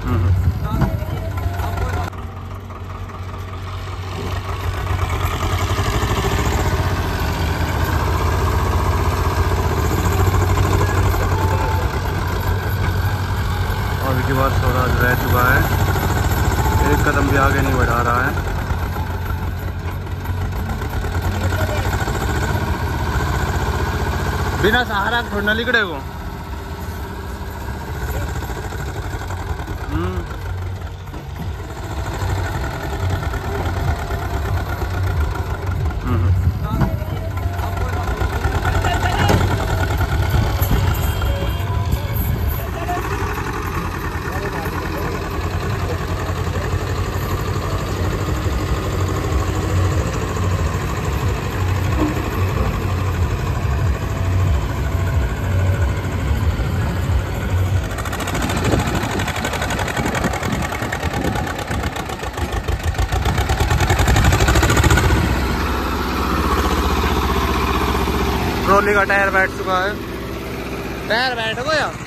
के बाद स्वराज रह चुका है, एक कदम भी आगे नहीं बढ़ा रहा है। बिना सहारा छोड़ना लिखड़े को। ट्रॉली का टायर बैठ चुका है, टायर बैठ गया।